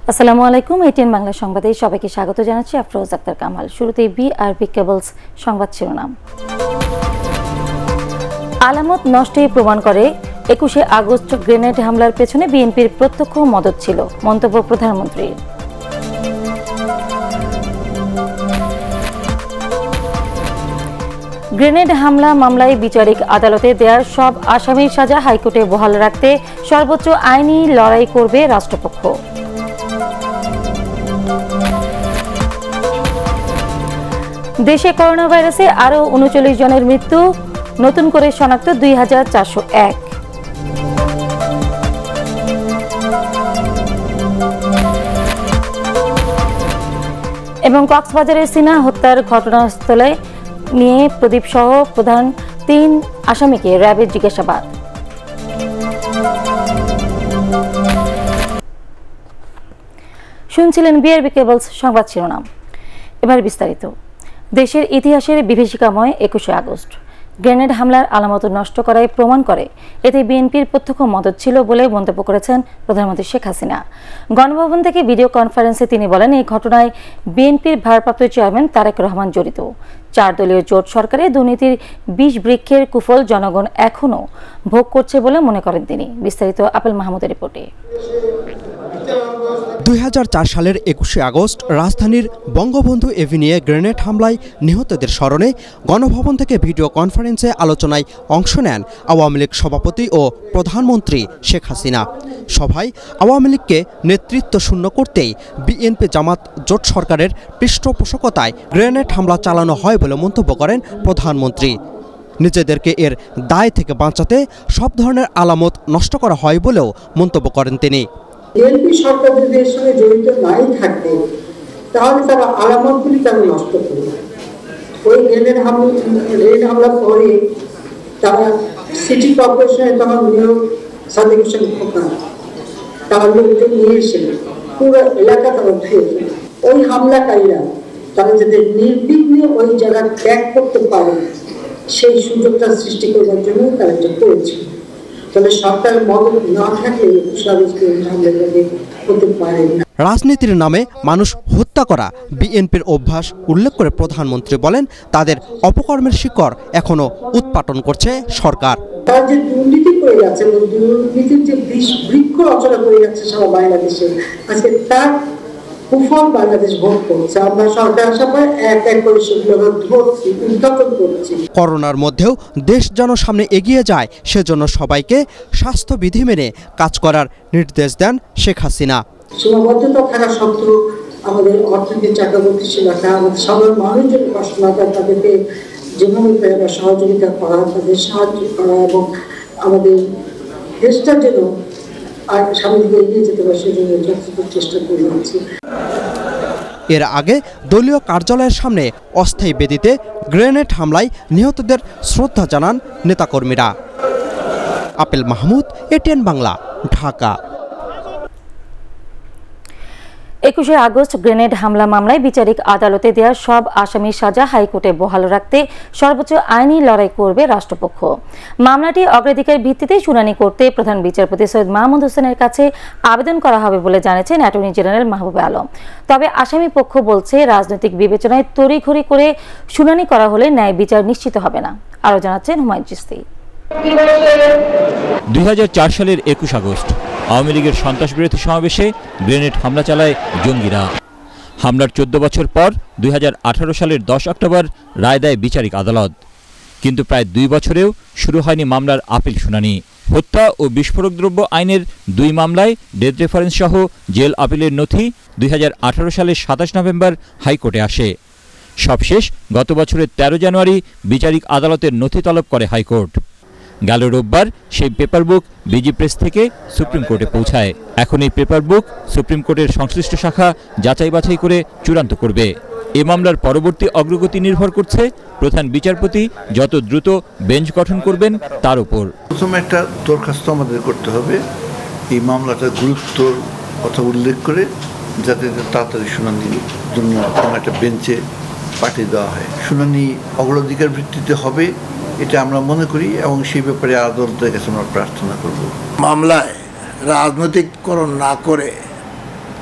আসসালামু আলাইকুম। ATN বাংলা সংবাদে সবাইকে স্বাগত জানাচ্ছি। আফরোজা আক্তার কামাল। শুরুতেই BRB কেবলস সংবাদ শিরোনাম। আলামত নষ্টই প্রমাণ করে 21শে আগস্ট গ্রেনেড হামলার পেছনে বিএনপির প্রত্যক্ষ মদত ছিল, মন্তব্য প্রধানমন্ত্রীর। গ্রেনেড হামলা মামলায় বিচারিক আদালতে দেওয়ার সব আসামির সাজা হাইকোর্টে বহাল রাখতে সর্বোচ্চ আইনি লড়াই করবে রাষ্ট্রপক্ষ। দেশে করোনা ভাইরাসে আরও ৩৯ জনের মৃত্যু, নতুন করে শনাক্ত ২,৪০১। এবং কক্সবাজারের সিনা হত্যার ঘটনাস্থলে নিয়ে প্রদীপ সহ প্রধান ৩ আসামিকে র্যাবের জিজ্ঞাসাবাদ। শুনছিলেন BRB কেবলস সংবাদ শিরোনাম। এবার বিস্তারিত। দেশের ইতিহাসের বিভীষিকাময় 21শে আগস্ট গ্রেনেড হামলার আলামত নষ্ট করায় প্রমাণ করে এতে বিএনপির প্রত্যক্ষ মদত ছিল বলে মন্তব্য করেছেন প্রধানমন্ত্রী শেখ হাসিনা। গণভবন থেকে ভিডিও কনফারেন্সে তিনি বলেন, এই ঘটনায় বিএনপির ভারপ্রাপ্ত চেয়ারম্যান তারেক রহমান জড়িত। 4 দলীয় জোট সরকারে দুর্নীতির 20 বৃক্ষের কুফল জনগণ এখনও ভোগ করছে বলে মনে করেন তিনি। বিস্তারিত আপেল মাহমুদের রিপোর্টে। ২০০৪ সালের ২১শে আগস্ট রাজধানীর বঙ্গবন্ধু এভিনিউয়ে গ্রেনেড হামলায় নিহতদের স্মরণে গণভবন থেকে ভিডিও কনফারেন্সে আলোচনায় অংশ নেন আওয়ামী লীগ সভাপতি ও প্রধানমন্ত্রী শেখ হাসিনা। সভায় আওয়ামী লীগকে নেতৃত্ব শূন্য করতেই বিএনপি জামাত জোট সরকারের পৃষ্ঠপোষকতায় গ্রেনেড হামলা চালানো হয় বলে মন্তব্য করেন প্রধানমন্ত্রী। নিজেদেরকে এর দায় থেকে বাঁচাতে সব ধরনের আলামত নষ্ট করা হয় বলেও মন্তব্য করেন তিনি। বিএনপি সরকার যদি এর সঙ্গে জড়িত নাই থাকে তাহলে তারা আলামতগুলি তারা নষ্ট করবে। ওই গ্রেনেড হামলা পরে তারা সিটি কর্পোরেশনে তখন নিয়োগ সার্টিফিকেশন খোকা তারা লোককে নিয়ে এসে পুরো এলাকা তারা ধুয়ে ওই হামলাকারীরা তারা যাতে নির্বিঘ্নে ওই জায়গা ত্যাগ করতে পারে সেই সুযোগটা সৃষ্টি করবার জন্য তারা এটা করেছিল। তবে সরকার মদত না থাকলে হতে পারে না। রাজনীতির নামে মানুষ হত্যা করা বিএনপির অভ্যাস উল্লেখ করে প্রধানমন্ত্রী বলেন, তাদের অপকর্মের শিকড় এখনো উৎপাটন করছে সরকার। তার যে দুর্নীতি করে যাচ্ছে, দুর্নীতির যে বৃক্ষ রচনা করে যাচ্ছে সারা বাংলাদেশে, আজকে তার কুফল বাংলাদেশ ভোগ করছে। আমরা সরকার সবাই এক এক করে সেগুলো ধরছি, উদ্ঘাটন করছি। করোনার মধ্যেও দেশ যেন সামনে এগিয়ে যায় সেজন্য সবাইকে স্বাস্থ্যবিধি মেনে কাজ করার নির্দেশ দেন শেখ হাসিনা। সীমাবদ্ধতা থাকা সত্ত্বেও আমাদের অর্থনৈতিক চাকা গতিশীল রাখা, আমাদের সাধারণ মানুষজন কষ্ট না করে তাদেরকে যেভাবে সহযোগিতা করা, তাদের সাহায্য করা এবং আমাদের দেশটা যেন আর সামনে দিকে এগিয়ে যেতে পারে সেজন্য যথেষ্ট চেষ্টা করে যাচ্ছি। এর আগে দলীয় কার্যালয়ের সামনে অস্থায়ী বেদিতে গ্রেনেড হামলায় নিহতদের শ্রদ্ধা জানান নেতাকর্মীরা। আপেল মাহমুদ, ATN বাংলা, ঢাকা। 21শে আগস্ট গ্রেনেড হামলা মামলায় বিচারিক আদালতে দেওয়া সব আসামির সাজা হাইকোর্টে বহাল রাখতে সর্বোচ্চ আইনি লড়াই করবে রাষ্ট্রপক্ষ। মামলাটি অগ্রাধিকার ভিত্তিতে শুনানি করতে প্রধান বিচারপতি সৈয়দ মাহমুদ হোসেনের কাছে আবেদন করা হবে বলে জানিয়েছেন অ্যাটর্নি জেনারেল মাহবুবে আলম। তবে আসামি পক্ষ বলছে, রাজনৈতিক বিবেচনায় তড়িঘড়ি করে শুনানি করা হলে ন্যায় বিচার নিশ্চিত হবে না। আরও জানাচ্ছেন হুমায়ুন চিশতি। ২০০৪ সালের ২১ আগস্ট আওয়ামী লীগের সন্ত্রাসবিরোধী সমাবেশে গ্রেনেড হামলা চালায় জঙ্গিরা। হামলার ১৪ বছর পর ২০১৮ সালের ১০ অক্টোবর রায় দেয় বিচারিক আদালত। কিন্তু প্রায় ২ বছরেও শুরু হয়নি মামলার আপিল শুনানি। হত্যা ও বিস্ফোরক দ্রব্য আইনের ২ মামলায় ডেথ রেফারেন্স সহ জেল আপিলের নথি ২০১৮ সালের ২৭ নভেম্বর হাইকোর্টে আসে। সবশেষ গত বছরের ১৩ জানুয়ারি বিচারিক আদালতের নথি তলব করে হাইকোর্ট। গেল রোববার সেই পেপার বুক বিজি প্রেস থেকে সুপ্রিম কোর্টে পৌঁছায়। এখন এই পেপার বুক সুপ্রিম কোর্টের সংশ্লিষ্ট শাখা যাচাই বাছাই করে চূড়ান্ত করবে। এ মামলার পরবর্তী অগ্রগতি নির্ভর করছে প্রধান বিচারপতি যত দ্রুত বেঞ্চ গঠন করবেন তার উপর। প্রথমে একটা দরখাস্ত আমাদের করতে হবে এই মামলাটার গুরুত্বর কথা উল্লেখ করে, যাতে তাড়াতাড়ি শুনানির জন্য কোনো একটা বেঞ্চে পাঠিয়ে দেওয়া হয়। শুনানি অগ্রাধিকার ভিত্তিতে হবে এটা আমরা মনে করি এবং সেই ব্যাপারে আদালতের কাছে আমরা প্রার্থনা করব। মামলায় রাজনৈতিককরণ না করে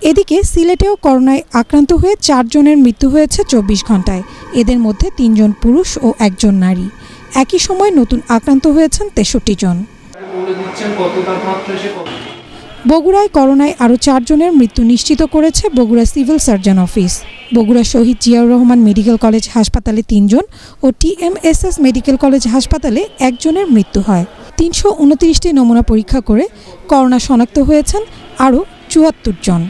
এদিকে সিলেটেও করোনায় আক্রান্ত হয়ে 4 জনের মৃত্যু হয়েছে 24 ঘন্টায়। এদের মধ্যে 3 জন পুরুষ ও 1 জন নারী। একই সময় নতুন আক্রান্ত হয়েছেন 63 জন। বগুড়ায় করোনায় আরও 4 জনের মৃত্যু নিশ্চিত করেছে Bogura civil surgeon office. Bogura Shaheed Ziaur Rahman medical college হাসপাতালে 3 জন ও TMSS মেডিকেল কলেজ হাসপাতালে 1 জনের মৃত্যু হয়। 329টি নমুনা পরীক্ষা করে করোনা শনাক্ত হয়েছেন আরও 74 জন।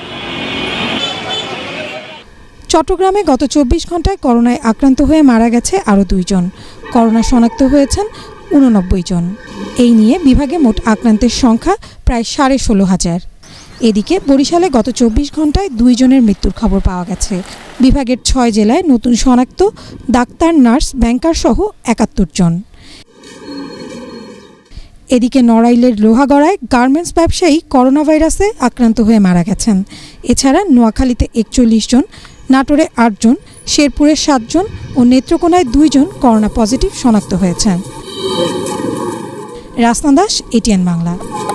চট্টগ্রামে গত 24 ঘন্টায় করোনায় আক্রান্ত হয়ে মারা গেছে আরও 2 জন। করোনা শনাক্ত হয়েছেন 89 জন। এই নিয়ে বিভাগে মোট আক্রান্তের সংখ্যা প্রায় 16,500। এদিকে বরিশালে গত 24 ঘন্টায় 2 জনের মৃত্যুর খবর পাওয়া গেছে। বিভাগের 6 জেলায় নতুন শনাক্ত ডাক্তার, নার্স, ব্যাংকার সহ 71 জন। এদিকে নড়াইলের লোহাগড়ায় গার্মেন্টস ব্যবসায়ী করোনা ভাইরাসে আক্রান্ত হয়ে মারা গেছেন। এছাড়া নোয়াখালীতে 41 জন, নাটোরে 8 জন, শেরপুরে 7 জন ও নেত্রকোনায় 2 জন করোনা পজিটিভ শনাক্ত হয়েছেন। রাসনা দাস, ATN বাংলা।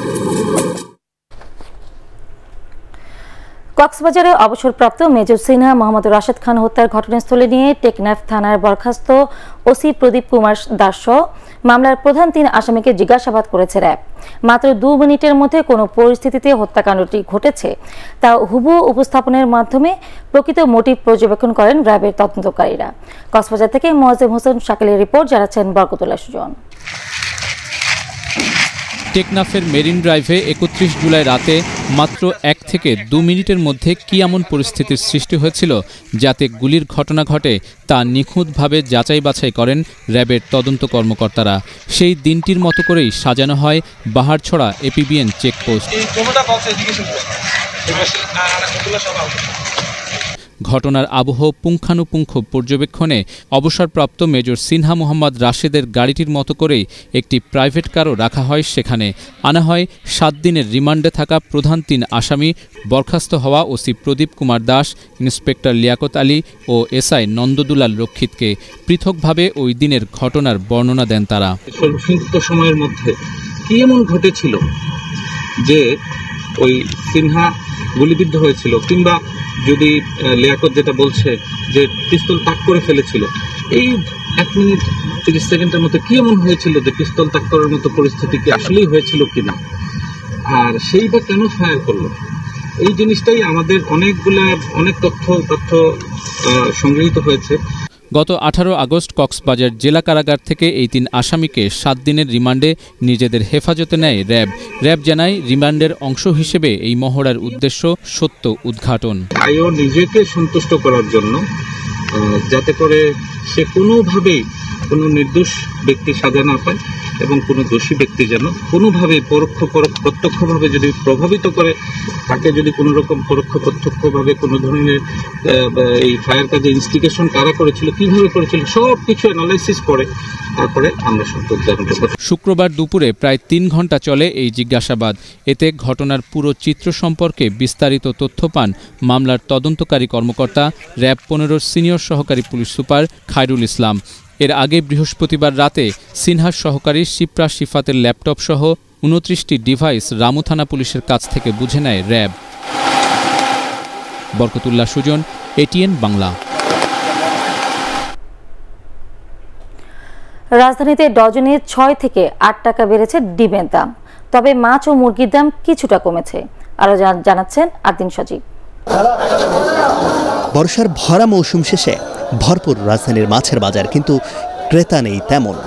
কক্সবাজারে অবসরপ্রাপ্ত মেজর সিনহা মোহাম্মদ রাশেদ খান হত্যার ঘটনাস্থলে নিয়ে টেকনাফ থানার বরখাস্ত ওসি প্রদীপ কুমার দাস সহ মামলার প্রধান 3 আসামিকে জিজ্ঞাসাবাদ করেছে র্যাব। মাত্র 2 মিনিটের মধ্যে কোনো পরিস্থিতিতে হত্যাকাণ্ডটি ঘটেছে তা হুবহু উপস্থাপনের মাধ্যমে প্রকৃত মোটিভ পর্যবেক্ষণ করেন র্যাবের তদন্তকারীরা। কক্সবাজার থেকে মোয়াজ্জেম হোসেন শাকিলের রিপোর্ট, জানাচ্ছেন বরকতুল্লাহ সুজন। টেকনাফের মেরিন ড্রাইভে 31 জুলাই রাতে মাত্র 1 থেকে 2 মিনিটের মধ্যে কী এমন পরিস্থিতির সৃষ্টি হয়েছিল যাতে গুলির ঘটনা ঘটে তা নিখুঁতভাবে যাচাই বাছাই করেন র্যাবের তদন্ত কর্মকর্তারা। সেই দিনটির মতো করেই সাজানো হয় বাহারছড়া APBN চেকপোস্ট। ঘটনার আবহ পুঙ্খানুপুঙ্খ পর্যবেক্ষণে অবসরপ্রাপ্ত মেজর সিনহা মোহাম্মদ রাশেদের গাড়িটির মতো করেই একটি প্রাইভেট কারও রাখা হয়। সেখানে আনা হয় 7 দিনের রিমান্ডে থাকা প্রধান 3 আসামি, বরখাস্ত হওয়া ওসি প্রদীপ কুমার দাস, ইন্সপেক্টর লিয়াকত আলী ও SI নন্দদুলাল রক্ষিতকে। পৃথকভাবে ওই দিনের ঘটনার বর্ণনা দেন তারা। সংক্ষিপ্ত সময়ের মধ্যে কি এমন ঘটেছিল যে ওই সিনহা গুলিবিদ্ধ হয়েছিল, কিংবা যদি লিয়াকত যেটা বলছে যে পিস্তল তাক করে ফেলেছিল, এই 1 মিনিট 30 সেকেন্ডের মধ্যে কি এমন হয়েছিল যে পিস্তল তাক করার মতো পরিস্থিতি কি আসলেই হয়েছিল কিনা, আর সেই বা কেন ফায়ার করলো, এই জিনিসটাই আমাদের অনেক তথ্য সংগৃহীত হয়েছে। গত 18 আগস্ট কক্সবাজার জেলা কারাগার থেকে এই 3 আসামিকে 7 দিনের রিমান্ডে নিজেদের হেফাজতে নেয় র্যাব। র্যাব জানায় রিমান্ডের অংশ হিসেবে এই মহড়ার উদ্দেশ্য সত্য উদ্ঘাটন। আয়ও নিজেকে সন্তুষ্ট করার জন্য, যাতে করে সে কোনোভাবেই কোনো নির্দোষ ব্যক্তি সাজা না পায় এবং কোনো দোষী ব্যক্তি যেন কোনোভাবেই প্রত্যক্ষভাবে যদি প্রভাবিত করে, তাকে যদি কোনো রকম পরোক্ষ প্রত্যক্ষভাবে কোনো ধরনের এই ফায়ার কাজে ইনস্টিগেশন কারা করেছিল, কিভাবে করেছিল, সব কিছু অ্যানালাইসিস করে তারপরে আমরা সত্য উদ্ঘাটন করব। শুক্রবার দুপুরে প্রায় 3 ঘন্টা চলে এই জিজ্ঞাসাবাদ। এতে ঘটনার পুরো চিত্র সম্পর্কে বিস্তারিত তথ্য পান মামলার তদন্তকারী কর্মকর্তা র্যাব 15 সিনিয়র সহকারী পুলিশ সুপার খায়রুল ইসলাম। এর আগে বৃহস্পতিবার রাতে সিনহার সহকারী শিপ্রা শিফাতের ল্যাপটপ সহ 29টি ডিভাইস রামু থানা পুলিশের কাছ থেকে বুঝে নেয় র্যাব। বরকতুল্লাহ সুজন, ATN বাংলা। রাজধানীতে ডজনে 6 থেকে 8 টাকা বেড়েছে ডিমের দাম, তবে মাছ ও মুরগির দাম কিছুটা কমেছে। আরো জানাচ্ছেন আদিন সজীব। বর্ষার ভরা মৌসুম শেষে ভরপুর রাজধানীর মাছের বাজার, কিন্তু ক্রেতা নেই তেমন।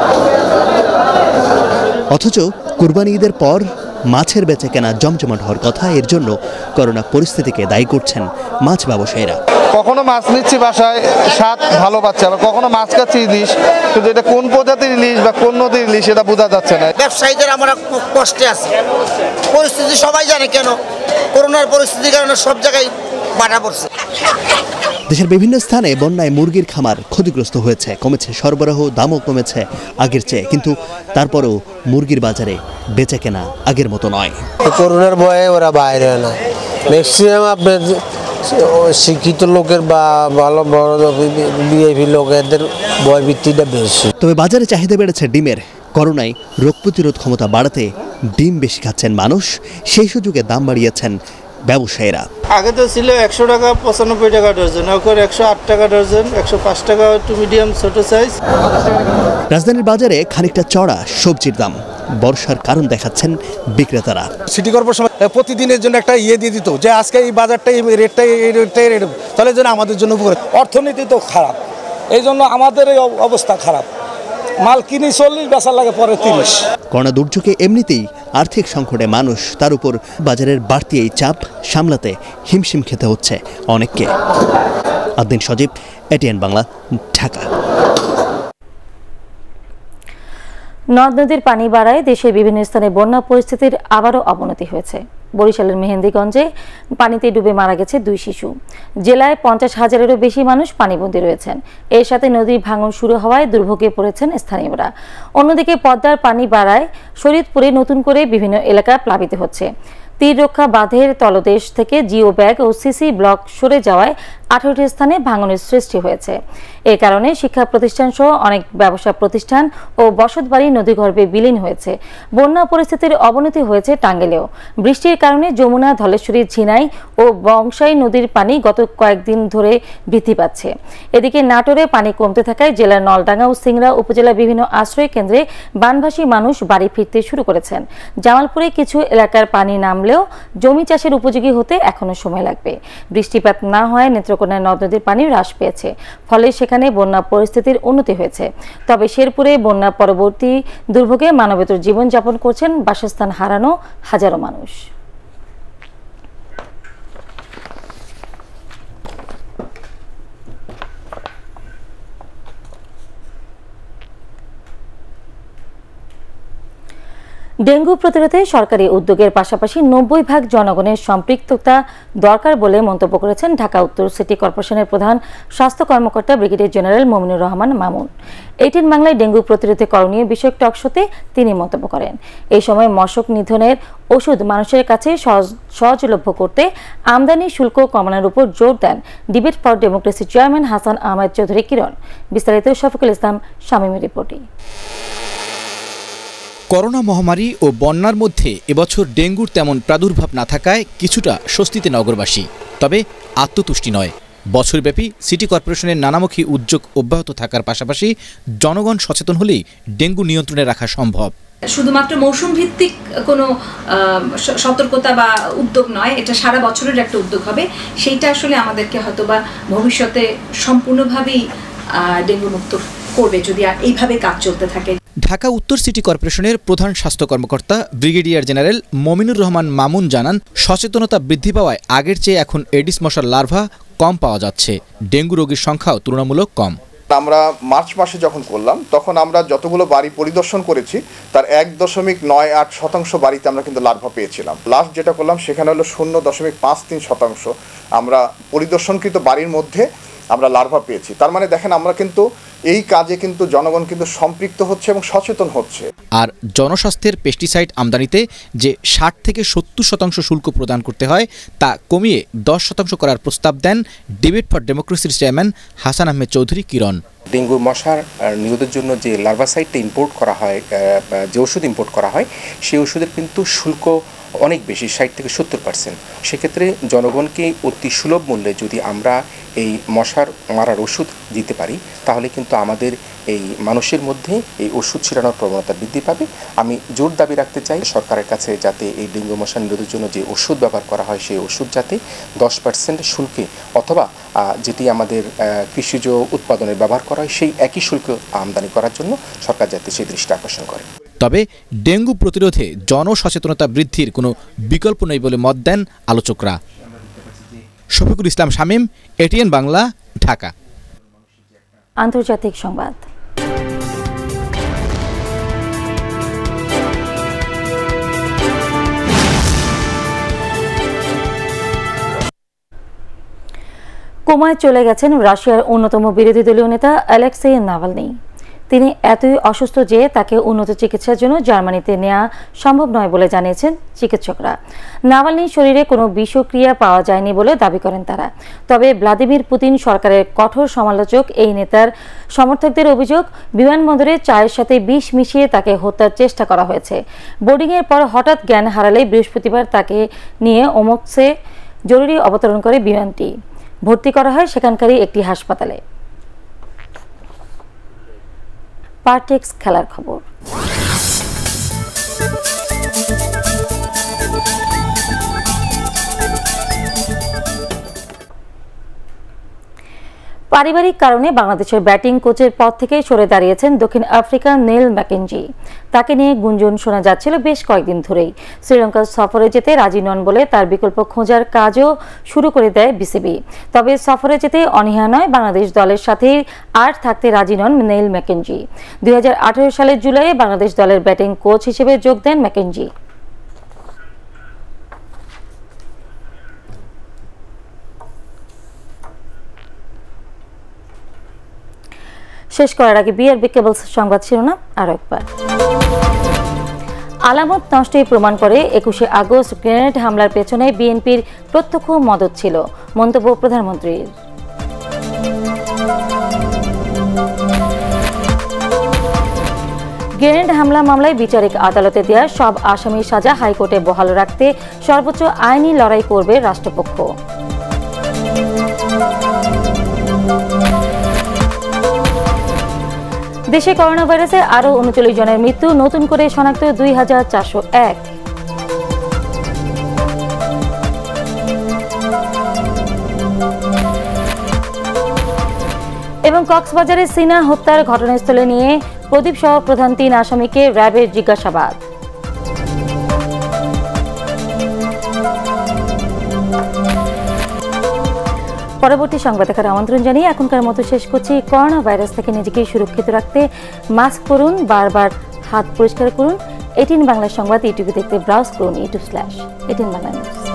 অথচ কুরবানি ঈদের পর মাছের বেচাকেনা জমজমাট হওয়ার কথা। এর জন্য করোনা পরিস্থিতিকে দায়ী করছেন মাছ ব্যবসায়ীরা। কখনো মাছ নিচ্ছি বাসায়, স্বাদ ভালো পাচ্ছে, আবার কখনো মাছ খাচ্ছি ইলিশ, কিন্তু এটা কোন প্রজাতির ইলিশ বা কোন নদীর ইলিশ এটা বোঝা যাচ্ছে না। ব্যবসায়ীদের আমরা কষ্টে আছি, পরিস্থিতি সবাই জানে কেন, করোনার পরিস্থিতির কারণে সব জায়গায় বাধা পড়ছে। দেশের বিভিন্ন স্থানে বন্যায় মুরগির খামার ক্ষতিগ্রস্ত হয়েছে, কমেছে সরবরাহ, দামও কমেছে আগের চেয়ে, কিন্তু তারপরেও মুরগির বাজারে বেচাকেনা আগের মতো নয়। করোনার ভয়ে ওরা বাইরে হয় না, ম্যাক্সিমাম আপনার শিক্ষিত লোকের বা ভালো বড় ভিআইপি লোকেদের ভয় ভিত্তিটা বেশি। তবে বাজারে চাহিদা বেড়েছে ডিমের। করোনায় রোগ প্রতিরোধ ক্ষমতা বাড়াতে ডিম বেশি খাচ্ছেন মানুষ, সেই সুযোগে দাম বাড়িয়েছেন ব্যবসায়ীরা। আগে তো ছিল 100 টাকা 95 টাকা ডজন, এখন 108 টাকা ডজন, 105 টাকা একটু মিডিয়াম ছোট সাইজ। রাজধানীর বাজারে খানিকটা চড়া সবজির দাম, বর্ষার কারণ দেখাচ্ছেন বিক্রেতারা। সিটি কর্পোরেশন প্রতিদিনের জন্য একটা দিয়ে দিত যে আজকে এই বাজারটা এই রেটটা তাহলে যেন আমাদের জন্য উপকার। অর্থনীতি তো খারাপ, এই জন্য আমাদের এই অবস্থা খারাপ। মাল কিনি 40, বেচা লাগে পরে 30। করোনা দুর্যোগে এমনিতেই আর্থিক সংকটে মানুষ, তার উপর বাজারের বাড়তি এই চাপ সামলাতে হিমশিম খেতে হচ্ছে অনেককে। আদিন সজীব, ATN বাংলা, ঢাকা। নদ নদীর পানি বাড়ায় দেশের বিভিন্ন স্থানে বন্যা পরিস্থিতির আবারও অবনতি হয়েছে। বরিশালের মেহেন্দিগঞ্জে পানিতে ডুবে মারা গেছে 2 শিশু। জেলায় 50,000-এরও বেশি মানুষ পানিবন্দী রয়েছেন। এর সাথে নদীর ভাঙন শুরু হওয়ায় দুর্ভোগে পড়েছেন স্থানীয়রা। অন্যদিকে পদ্মার পানি বাড়ায় শরীয়তপুরে নতুন করে বিভিন্ন এলাকা প্লাবিত হচ্ছে। তীররক্ষা বাঁধের তলদেশ থেকে জিও ব্যাগ ও সিসি ব্লক সরে যাওয়ায় 18টি স্থানে ভাঙনের সৃষ্টি হয়েছে। এ কারণে শিক্ষা প্রতিষ্ঠান সহ অনেক ব্যবসা প্রতিষ্ঠান ও বসতবাড়ি নদীগর্ভে বিলীন হয়েছে। বন্যা পরিস্থিতির অবনতি হয়েছে টাঙ্গাইলেও। বৃষ্টির কারণে যমুনা, ধলেশ্বরী, ঝিনাই ও বংশাই নদীর পানি গত কয়েকদিন ধরে বৃদ্ধি পাচ্ছে। এদিকে নাটোরে পানি কমতে থাকায় জেলার নলডাঙ্গা ও সিংড়া উপজেলার বিভিন্ন আশ্রয় কেন্দ্রে বানভাসী মানুষ বাড়ি ফিরতে শুরু করেছেন। জামালপুরে কিছু এলাকার পানি নামলেও জমি চাষের উপযোগী হতে এখনো সময় লাগবে। বৃষ্টিপাত না হওয়ায় নেত্রকোনায় নদ নদীর পানি হ্রাস পেয়েছে, ফলে সেখানে বন্যা পরিস্থিতির উন্নতি হয়েছে। তবে শেরপুরে বন্যা পরবর্তী দুর্ভোগে মানবেতর জীবনযাপন করছেন বাসস্থান হারানো হাজারো মানুষ। ডেঙ্গু প্রতিরোধে সরকারি উদ্যোগের পাশাপাশি 90% জনগণের সম্পৃক্ততা দরকার বলে মন্তব্য করেছেন ঢাকা উত্তর সিটি কর্পোরেশনের প্রধান স্বাস্থ্য কর্মকর্তা brigadier general Mominur Rahman Mamun. ATN বাংলায় ডেঙ্গু প্রতিরোধে করণীয় বিষয়ক টকশোতে তিনি মন্তব্য করেন। এই সময় মশক নিধনের ওষুধ মানুষের কাছে সহজলভ্য করতে আমদানি শুল্ক কমানোর উপর জোর দেন debate for democracy chairman Hasan Ahmed Chowdhury Kiron. বিস্তারিত শফিকুল ইসলাম শামীমের রিপোর্টে। করোনা মহামারী ও বন্যার মধ্যে এবছর ডেঙ্গুর তেমন প্রাদুর্ভাব না থাকায় কিছুটা স্বস্তিতে নগরবাসী, তবে আত্মতুষ্টি নয়। বছরব্যাপী সিটি কর্পোরেশনের নানামুখী উদ্যোগ অব্যাহত থাকার পাশাপাশি জনগণ সচেতন হলেই ডেঙ্গু নিয়ন্ত্রণে রাখা সম্ভব। শুধুমাত্র মৌসুম ভিত্তিক কোনো সতর্কতা বা উদ্যোগ নয়, এটা সারা বছরের একটা উদ্যোগ হবে। সেইটা আসলে আমাদেরকে হয়তোবা ভবিষ্যতে সম্পূর্ণভাবেই ডেঙ্গু মুক্ত করবে যদি এইভাবে কাজ চলতে থাকে। ঢাকা উত্তর সিটি কর্পোরেশনের প্রধান স্বাস্থ্য কর্মকর্তা ব্রিগেডিয়ার জেনারেল মমিনুর রহমান মামুন জানান, সচেতনতা বৃদ্ধি পাওয়ায় আগের চেয়ে এখন এডিস মশার লার্ভা কম পাওয়া যাচ্ছে। ডেঙ্গু রোগীর সংখ্যাও তুলনামূলক কম। আমরা মার্চ মাসে যখন করলাম তখন আমরা যতগুলো বাড়ি পরিদর্শন করেছি তার 1.98% বাড়িতে আমরা কিন্তু লার্ভা পেয়েছিলাম। লাস্ট যেটা করলাম সেখানে হলো 0.53% আমরা পরিদর্শনকৃত বাড়ির মধ্যে আমরা লার্ভা পেয়েছি। তার মানে দেখেন আমরা কিন্তু এই কাজে কিন্তু জনগণ কিন্তু সম্পৃক্ত হচ্ছে এবং সচেতন হচ্ছে। আর জনস্বাস্থ্যের পেস্টিসাইড আমদানিতে যে 60 থেকে 70% শুল্ক প্রদান করতে হয় তা কমিয়ে 10% করার প্রস্তাব দেন ডিবেট ফর ডেমোক্রেসির চেয়ারম্যান হাসান আহমেদ চৌধুরী কিরণ। ডেঙ্গু মশার নিরোধের জন্য যে লার্ভাসাইডটা ইম্পোর্ট করা হয়, যে ওষুধ ইম্পোর্ট করা হয়, সেই ওষুধের কিন্তু শুল্ক অনেক বেশি, 60 থেকে 70%। সেক্ষেত্রে জনগণকে অতি সুলভ মূল্যে যদি আমরা এই মশার মারার ওষুধ দিতে পারি তাহলে কিন্তু আমাদের এই মানুষের মধ্যে এই ওষুধ ছিটানোর প্রবণতা বৃদ্ধি পাবে। আমি জোর দাবি রাখতে চাই সরকারের কাছে যাতে এই ডেঙ্গু মশা নিরোধের জন্য যে ওষুধ ব্যবহার করা হয় সেই ওষুধ যাতে 10% শুল্কে অথবা যেটি আমাদের কৃষিজ উৎপাদনে ব্যবহার করা হয় সেই একই শুল্ক আমদানি করার জন্য সরকার যাতে সেই দৃষ্টি আকর্ষণ করে। তবে ডেঙ্গু প্রতিরোধে জনসচেতনতা বৃদ্ধির কোনো বিকল্প নেই বলে মত দেন আলোচকরা। শফিকুল ইসলাম শামীম, ATN বাংলা, ঢাকা। আন্তর্জাতিক সংবাদ। কোমায় চলে গেছেন রাশিয়ার অন্যতম বিরোধী দলীয় নেতা অ্যালেক্সেই নাভালনি। তিনি এতই অসুস্থ যে তাকে উন্নত চিকিৎসার জন্য জার্মানিতে নেওয়া সম্ভব নয় বলে জানিয়েছেন চিকিৎসকরা। নাভালনির শরীরে কোনো বিষক্রিয়া পাওয়া যায়নি বলে দাবি করেন তারা। তবে ভ্লাদিমির পুতিন সরকারের কঠোর সমালোচক এই নেতার সমর্থকদের অভিযোগ, বিমানবন্দরে চায়ের সাথে বিষ মিশিয়ে তাকে হত্যার চেষ্টা করা হয়েছে। বোর্ডিংয়ের পর হঠাৎ জ্ঞান হারালে বৃহস্পতিবার তাকে নিয়ে ওমস্কে জরুরি অবতরণ করে বিমানটি। ভর্তি করা হয় সেখানকারই একটি হাসপাতালে। পার্টেক্স খেলার খবর। পারিবারিক কারণে বাংলাদেশের ব্যাটিং কোচের পদ থেকে সরে দাঁড়িয়েছেন দক্ষিণ আফ্রিকার নেল ম্যাকেঞ্জি। তাকে নিয়ে গুঞ্জন শোনা যাচ্ছিল বেশ কয়েকদিন ধরেই। শ্রীলঙ্কার সফরে যেতে রাজি নন বলে তার বিকল্প খোঁজার কাজও শুরু করে দেয় বিসিবি। তবে সফরে যেতে অনীহা নয়, বাংলাদেশ দলের সাথে আর থাকতে রাজি নন নেল ম্যাকেঞ্জি। 2018 সালের জুলাইয়ে বাংলাদেশ দলের ব্যাটিং কোচ হিসেবে যোগ দেন ম্যাকেঞ্জি। শেষ করার আগে বিআরবি কেবলস সংবাদ শিরোনাম আরো একবার। আলামত নষ্টই প্রমাণ করে 21শে আগস্ট গ্রেনেড হামলার পেছনে বিএনপির প্রত্যক্ষ মদত ছিল, মন্তব্য প্রধানমন্ত্রীর। গ্রেনেড হামলা মামলায় বিচারিক আদালতে দেওয়া সব আসামির সাজা হাইকোর্টে বহাল রাখতে সর্বোচ্চ আইনি লড়াই করবে রাষ্ট্রপক্ষ। দেশে করোনা ভাইরাসে আরও 39 জনের মৃত্যু, নতুন করে শনাক্ত 2401। এবং কক্সবাজারে সিনা হত্যার ঘটনাস্থলে নিয়ে প্রদীপ সহ প্রধান 3 আসামিকে র্যাবের জিজ্ঞাসাবাদ। পরবর্তী সংবাদ দেখার আমন্ত্রণ জানিয়ে এখনকার মতো শেষ করছি। করোনা ভাইরাস থেকে নিজেকে সুরক্ষিত রাখতে মাস্ক পরুন, বারবার হাত পরিষ্কার করুন। ATN বাংলা সংবাদ ইউটিউবে দেখতে ব্রাউজ করুন youtube/ATN Bangla News।